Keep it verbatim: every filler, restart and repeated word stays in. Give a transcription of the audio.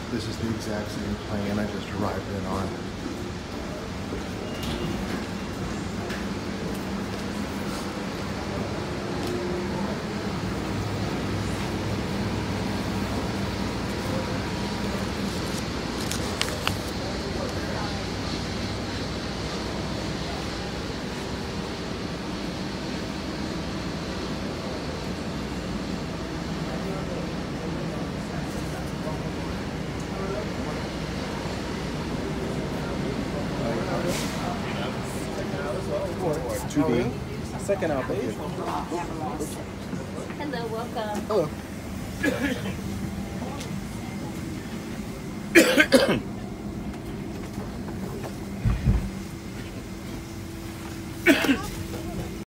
This is the exact same plan I just arrived in on. two D. Second out, please. Hello, welcome. Hello.